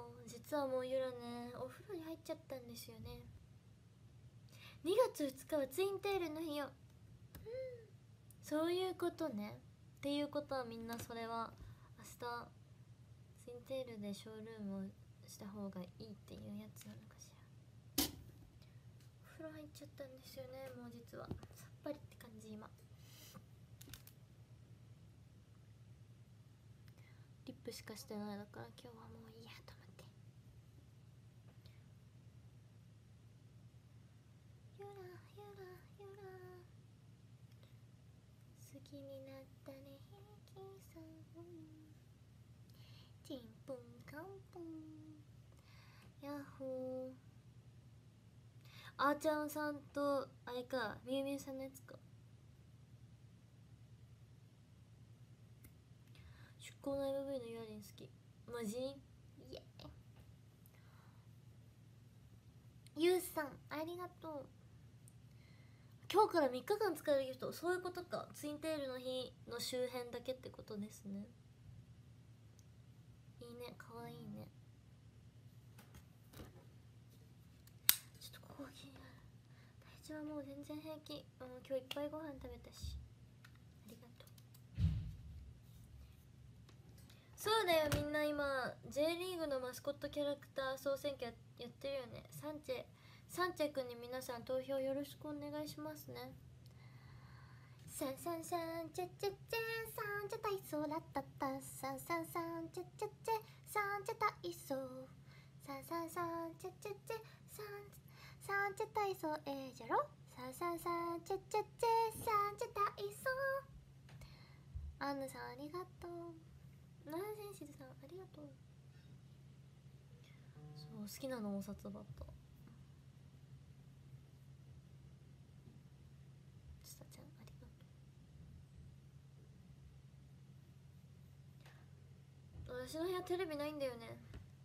実はもうゆらねお風呂に入っちゃったんですよね。2月2日はツインテールの日よ。そういうことね。っていうことはみんなそれは明日ツインテールでショールームをした方がいいっていうやつなのかしら。お風呂入っちゃったんですよね。もう実はさっぱりって感じ。今リップしかしてないだから今日はもういいやと思って。ゆらゆらゆら好きになったね平気さんチンポンカンポンヤッホー。あーちゃんさんとあれかみゆみゆさんのやつか。出向の MV のユアリン好き。マジ？イエー。ゆうさんありがとう。今日から3日間使えるギフト、そういうことか。ツインテールの日の周辺だけってことですね。いいね、かわいいね。ちょっとここが気になる。体調はもう全然平気。今日いっぱいご飯食べたしありがとう。そうだよ、みんな今 J リーグのマスコットキャラクター総選挙やってるよね。サンチェくんに皆さん投票よろしくお願いしますね。サンサンサンチェチェチェサンチェ体操ラッタッタサンサンサンチェチェチェサンチェ体操サンサンサンチェチェチェサンチェ体操じゃろ。サンサンサンチェチェチェサンチェ体操。アンナさんありがとう。ナナセンシルさんありがとう。そう好きなのお札だった。ちさちゃんありがとう。私の部屋テレビないんだよね。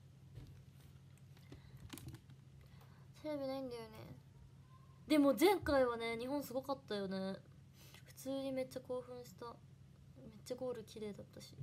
テレビないんだよね。でも前回はね日本すごかったよね。普通にめっちゃ興奮した。めっちゃゴール綺麗だったし。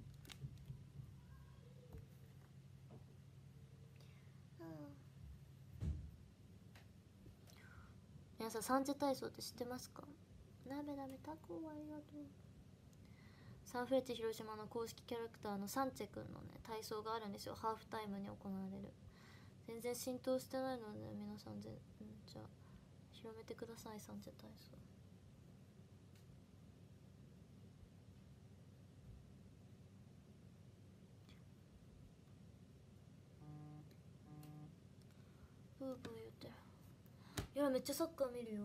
皆さんサンチェ体操って知ってますか？なべなべタコありがとう。サンフレッチェ広島の公式キャラクターのサンチェくんのね体操があるんですよ。ハーフタイムに行われる。全然浸透してないので皆さんじゃあ広めてください。サンチェ体操ブーブー言ってる。いやめっちゃサッカー見るよ。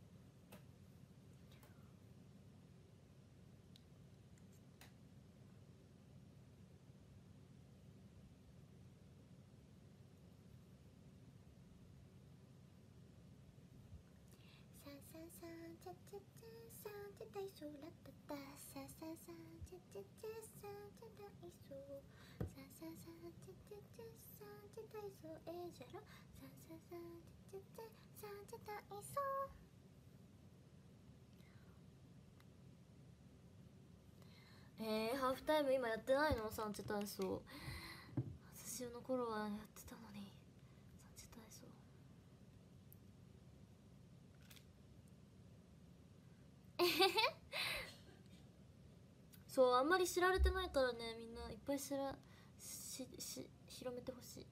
サンサンサンチェチェチェサンチェ体操ラッタッタサンサンサンチェチェチェサンチェ体操サンサンサンチェチェチェサンチェ体操じゃろ。サンサンサンチェチェチェサンチェ体操。ハーフタイム今やってないの？サンチェ体操。私の頃はやってたのに。サンチェ体操そうあんまり知られてないからね。みんないっぱい広めてほしい。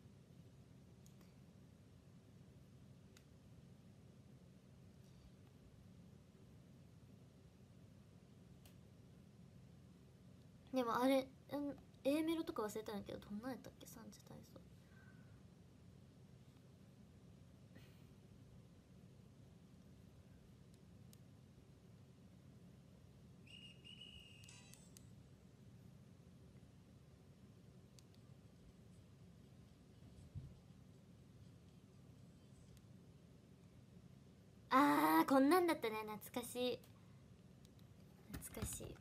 でもあれA メロとか忘れたんやけどどんなんやったっけ？サンチェ体操こんなんだったね。懐かしい懐かしい。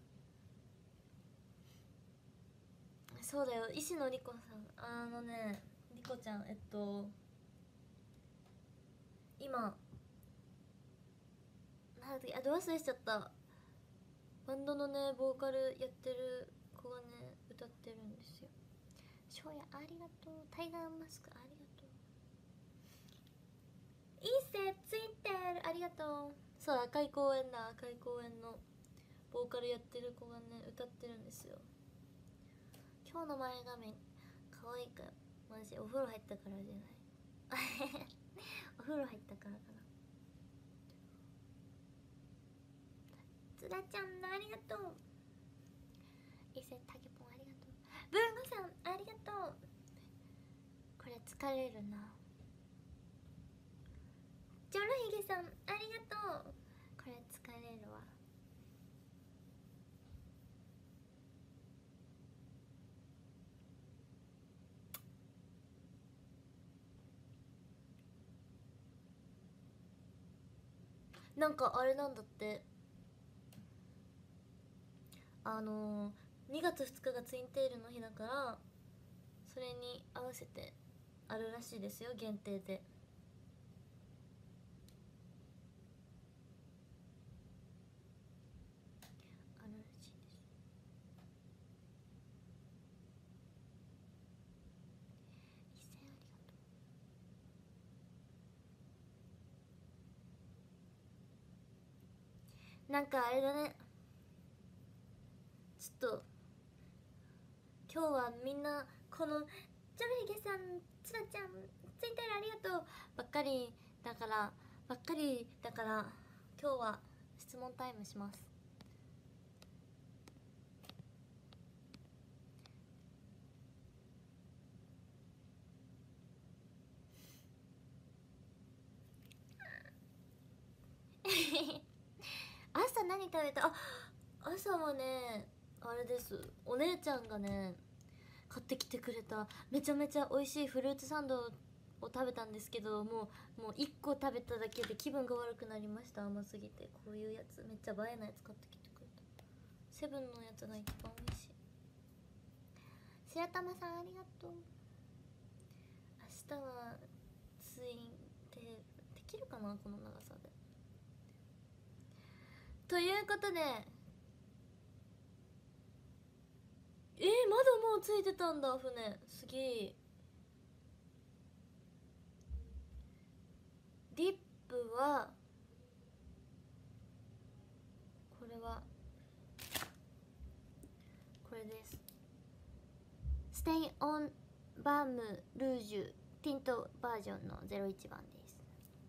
そうだよ石野莉子さん。莉子ちゃん今なんだっけど忘れしちゃった。バンドのねボーカルやってる子がね歌ってるんですよ。少今日やありがとう。タイガーマスクありがとう。いいせついてるありがとう。そう、赤い公園だ。赤い公園のボーカルやってる子がね歌ってるんですよ。今日の前髪可愛いかよ。マジお風呂入ったからじゃないお風呂入ったからかな。つらちゃんありがとう。伊勢たけぽんありがとう。文吾さんありがとう。これ疲れるな。ジョロヒゲさんありがとう。これ疲れるわ。なんかあれなんだって、2月2日がツインテールの日だから、それに合わせてあるらしいですよ、限定で。あるらしいです。1000ありがとう。なんかあれだね、ちょっと今日はみんなこのジョルヒゲさん、つらちゃん、ツインテールありがとうばっかりだから今日は質問タイムします。朝何食べた？朝はねあれです、お姉ちゃんがね買ってきてくれためちゃめちゃ美味しいフルーツサンドを食べたんですけど、もう1個食べただけで気分が悪くなりました。甘すぎて。こういうやつめっちゃ映えないやつ買ってきてくれた。セブンのやつが一番美味しい。白玉さんありがとう。明日はツインテールできるかな、この長さで。ということで、まだもうついてたんだ船。すげえ。リップはこれです。ステイオンバームルージュティントバージョンの01番です。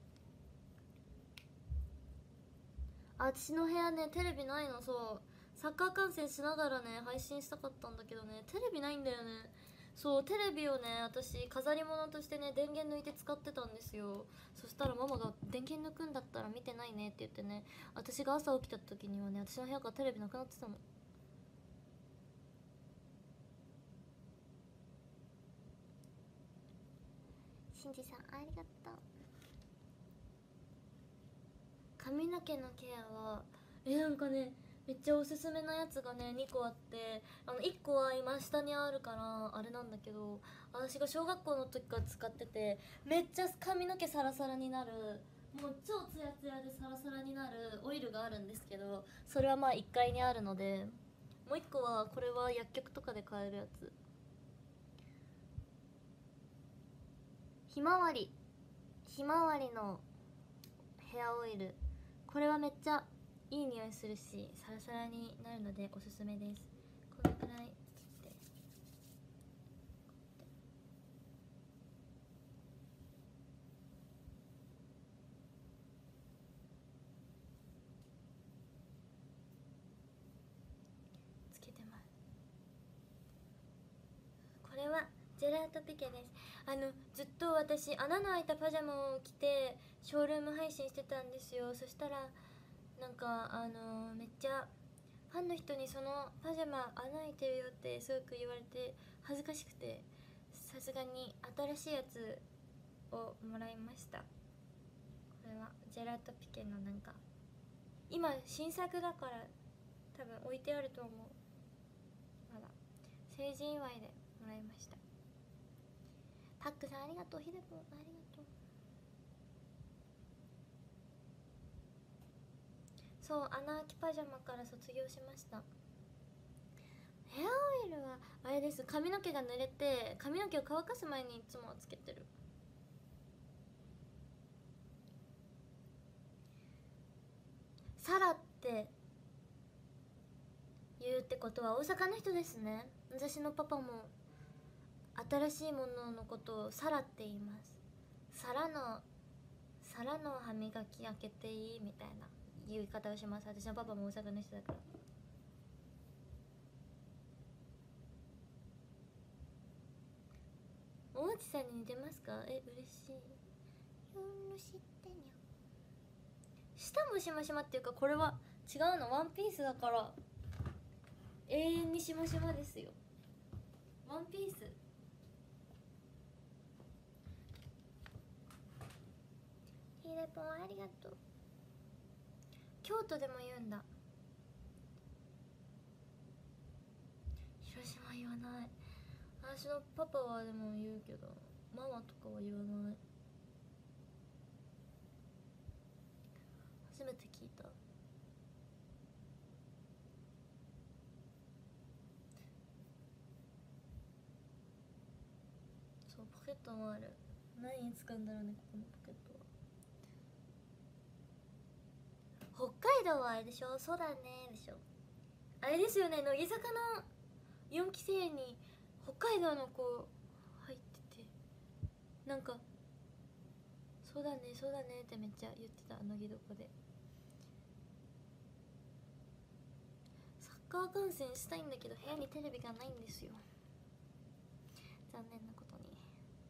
私の部屋ねテレビないの。そう、サッカー観戦しながらね配信したかったんだけどね、テレビないんだよね。そう、テレビをね私飾り物としてね電源抜いて使ってたんですよ。そしたらママが電源抜くんだったら見てないねって言ってね、私が朝起きた時にはね私の部屋からテレビなくなってたの。しんじさんありがとう。髪の毛のケアはなんかねめっちゃおすすめなやつがね2個あって、1個は今下にあるからあれなんだけど、私が小学校の時から使っててめっちゃ髪の毛サラサラになる、もう超ツヤツヤでサラサラになるオイルがあるんですけど、それはまあ1階にあるので、もう1個はこれは薬局とかで買えるやつ、ひまわりのヘアオイル。これはめっちゃいい匂いするしサラサラになるのでおすすめです。このくらい切ってつけてます。これはジェラートピケです。ずっと私穴の開いたパジャマを着てショールーム配信してたんですよ。そしたらなんかめっちゃファンの人にそのパジャマ穴開いてるよってすごく言われて恥ずかしくて、さすがに新しいやつをもらいました。これはジェラートピケのなんか今新作だから多分置いてあると思う。まだ成人祝いでもらいました。タックさんありがとう。ひでぽんありがとう。そう、穴あきパジャマから卒業しました。 ヘアオイルはあれです、髪の毛が濡れて髪の毛を乾かす前にいつもつけてる。サラって言うってことは大阪の人ですね。私のパパも新しいもののことをサラって言います。サラの歯磨き開けていいみたいな言い方をします。私のパパも大阪の人だから。大内さんに似てますか？嬉しい。よろしってにゃ。舌もしましまっていうか、これは違うの。ワンピースだから永遠にしましまですよ。ワンピース。ヒレポンありがとう。京都でも言うんだ。広島言わない。私のパパはでも言うけど、ママとかは言わない。初めて聞いた。そう、ポケットもある。何に使うんだろうね、ここのポケットは。北海道はあれでしょ、そうだねでしょ。あれですよね、乃木坂の4期生に北海道の子入ってて、なんかそうだねそうだねってめっちゃ言ってた。乃木どこでサッカー観戦したいんだけど部屋にテレビがないんですよ。残念なことに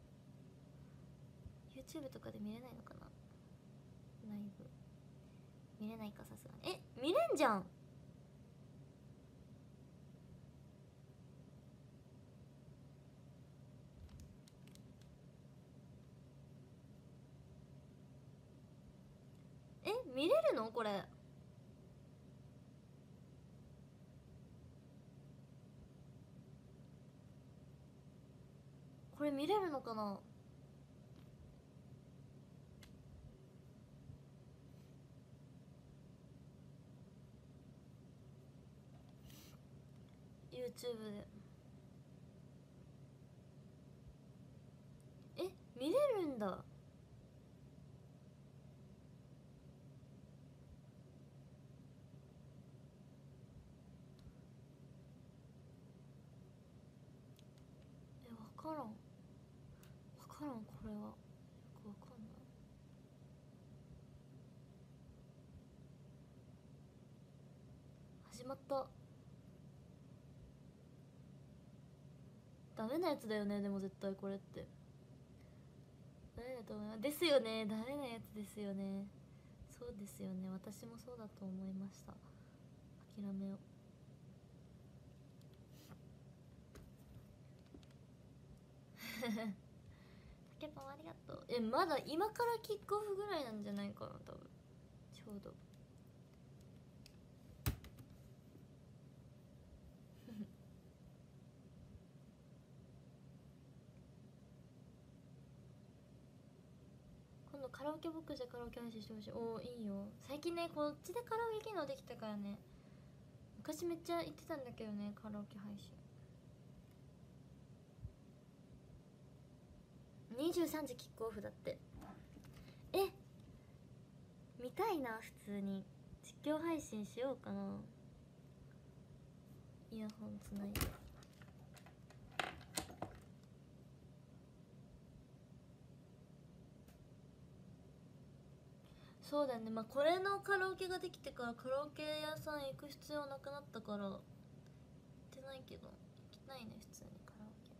YouTube とかで見れないのかな。ライブ見れないか、さすがに。見れんじゃん。見れるのこれ。これ見れるのかな。YouTube で見れるんだ。分からんこれはよく分かんない。始まった。ダメなやつだよね。でも絶対これってダメだと思います。ですよね、ダメなやつですよね。そうですよね、私もそうだと思いました。諦めよう。ケポンありがとう。まだ今からキックオフぐらいなんじゃないかな多分。ちょうど今度カラオケボックスでカラオケ配信してほしい。おお、いいよ。最近ね、こっちでカラオケ機能できたからね。昔めっちゃ行ってたんだけどね、カラオケ配信。23時キックオフだって。見たいな。普通に実況配信しようかな。イヤホンつないで。そうだね。まあこれのカラオケができてからカラオケ屋さん行く必要なくなったから行ってないけど、行きたいね普通にカラオケ。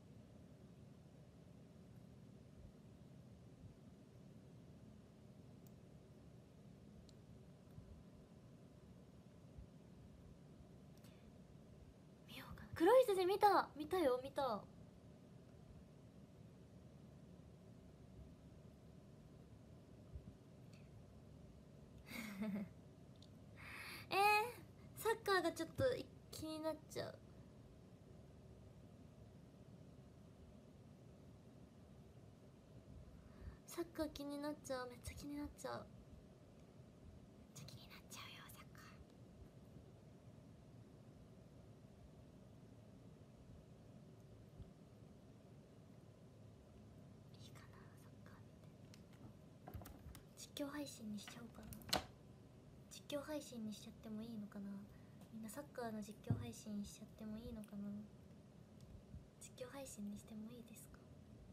見ようかな。黒い筋見たよ、見た。サッカーがちょっと気になっちゃう。サッカー気になっちゃう。めっちゃ気になっちゃう。めっちゃ気になっちゃうよサッカー。 実況配信にしちゃおうかな。実況配信にしちゃってもいいのかな。みんなサッカーの実況配信しちゃってもいいのかな。実況配信にしてもいいですか。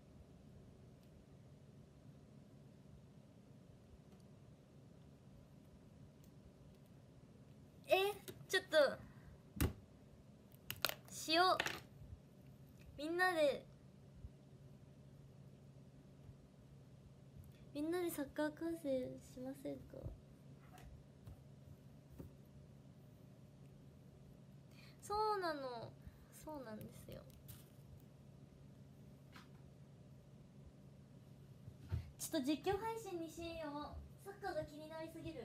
ちょっとしよう。みんなでサッカー観戦しませんか。そうなの、そうなんですよ。ちょっと実況配信にしよう。サッカーが気になりすぎる。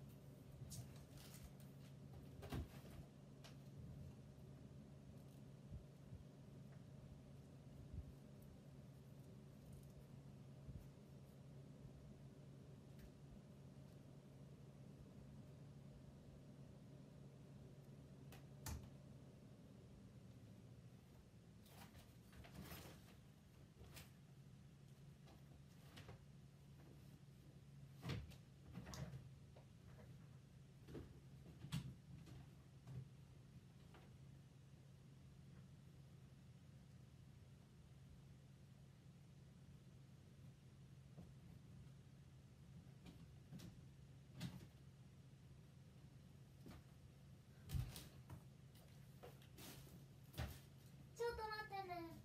ちょっと待ってね。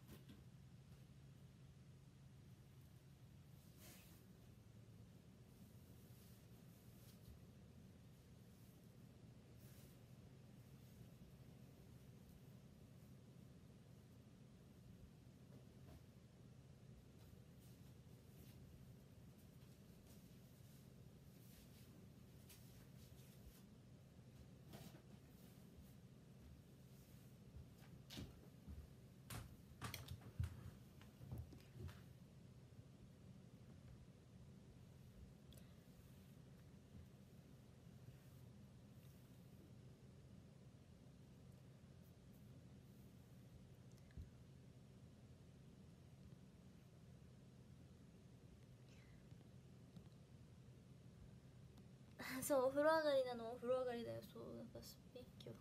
そう、お風呂上がりなの。お風呂上がりだよ。そう、なんかスピッキョ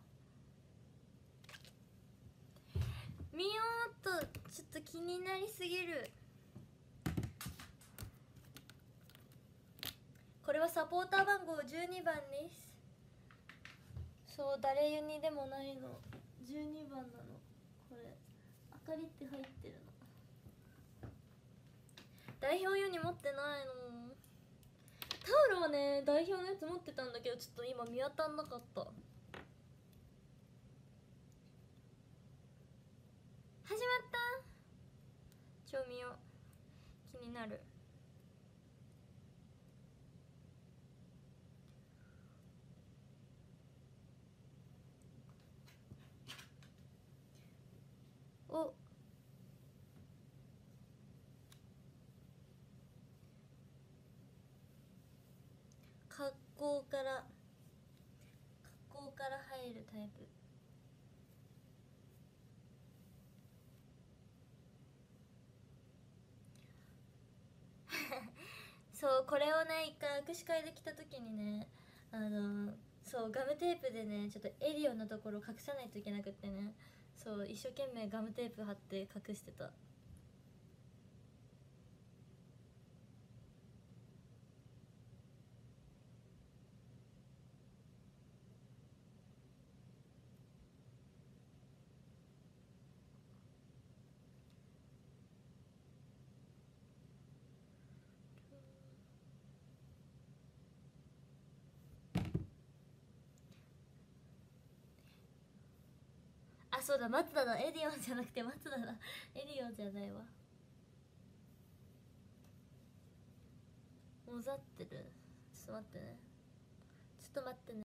見ようと、ちょっと気になりすぎる。これはサポーター番号12番です。そう、誰ユニでもないの。12番なの。これ明かりって入ってるの。代表ユニ持ってないの。タオルはね、代表のやつ持ってたんだけど、ちょっと今見当たんなかった。始まった。超見よう。気になる。お、格好から入るタイプ。そう、これをね、一回握手会で来た時にね、そうガムテープでね、ちょっとエリオのところ隠さないといけなくってね、そう一生懸命ガムテープ貼って隠してた。あ、そうだ、松田だ。エディオンじゃなくて松田だ。エディオンじゃないわ。もざってる。ちょっと待ってね。ちょっと待ってね。